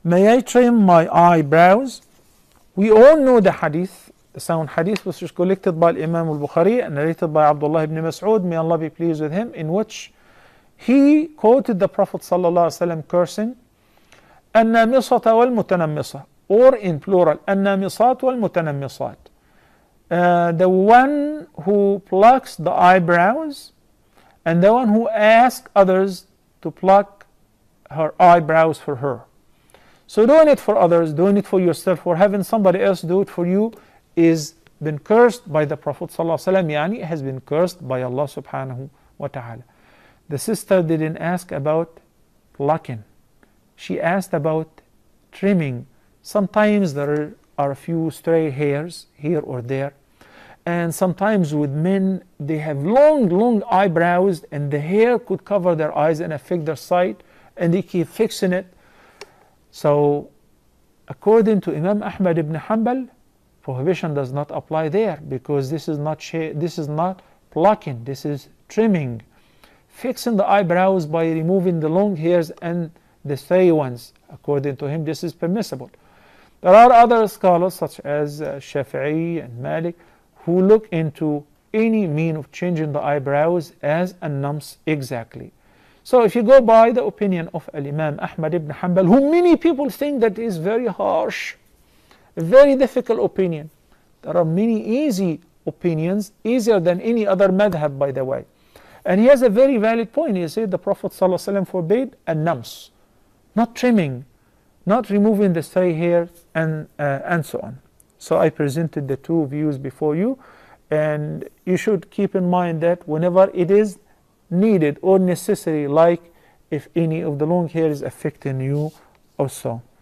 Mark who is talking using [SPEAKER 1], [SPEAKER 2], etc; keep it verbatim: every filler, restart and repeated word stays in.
[SPEAKER 1] may I trim my eyebrows? We all know the hadith, the sound hadith, which is collected by Imam al-Bukhari and narrated by Abdullah ibn Mas'ud, may Allah be pleased with him, in which he quoted the Prophet sallallahu alaihi wasallam cursing, النامصة والمتنمصة, or in plural, النامصات والمتنمصات. Uh, the one who plucks the eyebrows and the one who asks others to pluck her eyebrows for her. So doing it for others, doing it for yourself, or having somebody else do it for you is been cursed by the Prophet sallallahu alaihi wasallam, yani has been cursed by Allah subhanahu wa ta'ala. The sister didn't ask about plucking. She asked about trimming. Sometimes there are a few stray hairs here or there. And sometimes with men, they have long, long eyebrows and the hair could cover their eyes and affect their sight, and they keep fixing it. So, according to Imam Ahmad ibn Hanbal, prohibition does not apply there, because this is not this is not plucking, this is trimming. Fixing the eyebrows by removing the long hairs and the stray ones, according to him, this is permissible. There are other scholars such as uh, Shafi'i and Malik who look into any mean of changing the eyebrows as a nams exactly. So if you go by the opinion of Al-Imam Ahmad ibn Hanbal, who many people think that is very harsh, a very difficult opinion. There are many easy opinions, easier than any other madhab, by the way. And he has a very valid point. He said the Prophet ﷺ forbade an-nams, not trimming, not removing the stray hair, and, uh, and so on. So I presented the two views before you, and you should keep in mind that whenever it is needed or necessary, like if any of the long hair is affecting you or so.